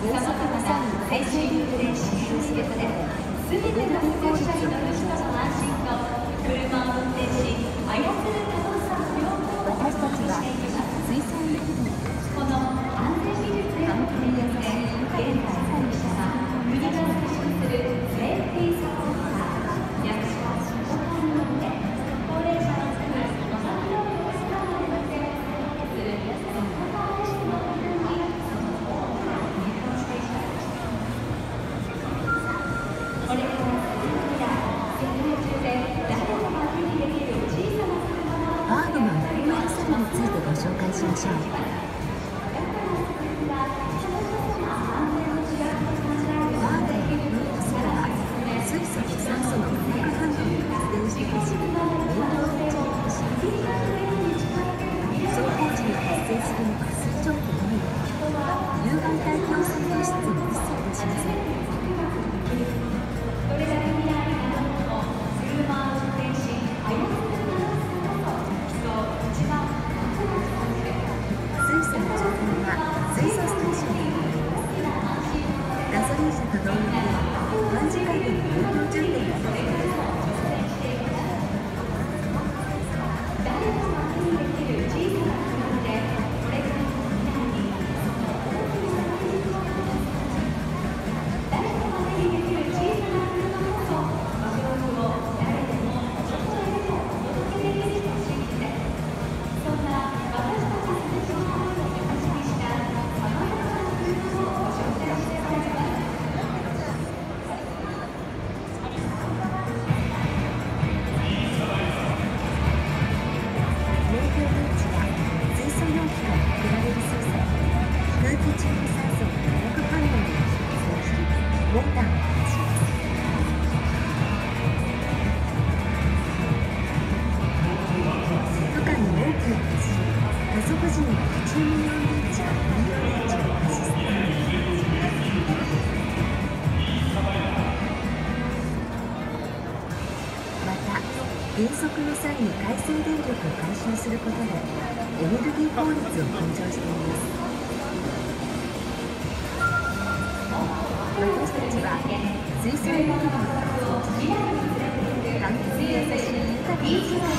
減速の際に改正ルールで支援することで、全ての運転者に乗る人の安心と車を運転し操る楽しさの両方を確保していきます。 水素エンジンこの安全技術への取り組みで現在国が推進するセーフティーサポーター、役所仕事によって高齢者の人にお酒を用意したので乗ってするドクターレスの部分にその多くが入校しています。これから先の未来、世界中で誰もが手にできる小さな車のワーグマン4L7についてご紹介しましょう。水素と酸素の化学反応に発電して走る燃料エンジンを走り、走行時に発生するのは水蒸気のみで、有害大気汚染物質を一切出しません。 どれだけ未来がなるほど車を運転し操る楽しさこそ人を一番ワクワクさせる。 水素の充電は水素ステーションに行われます。ガソリン車と同様に短時間での有料充電が可能です。 誰もが手にできる小さな車でこれからの未来にその大きな大事をもたらす。誰もが手にできる小さな車こそ和食を誰でもどこへでもお届けできると信じて、そんな私たち最初の声を形にしたさまざまな車をご紹介してまいります。 燃料電池や水素容器から送られる水素、空気中の酸素が化学反応によって発生し、モーターを回します。負荷に大きな走り、加速時にはリチウムイオン電池が燃料電池を開始するためです。また、減速の際に回生電力を回収することでエネルギー効率を向上しています。私たちは水素エネルギーを活用し、環境に優しい豊かな世界の実現を目指しています。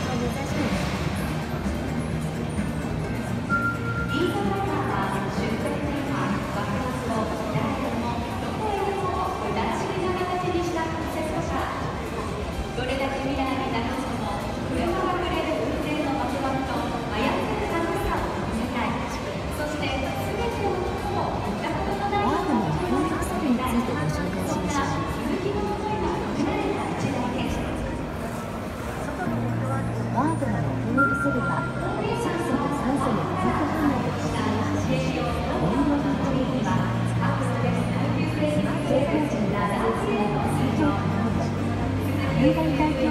リードライバーは出店テーマワクワクを誰でもどこへでも無駄知りな形にしたコンセプトカー。どれだけ未来になくしても車がくれる運転のワクワクと操る楽しさを見せたい。そして全てのことを見たことのないワーグマン4L7についてご紹介しましょう。 鈴木の思いが込められた一台です。 ワーグマン4L7は水素と酸素の化学反応で発電し、燃料電池を使います。走行時に発生するのは水蒸気のみで、有害大気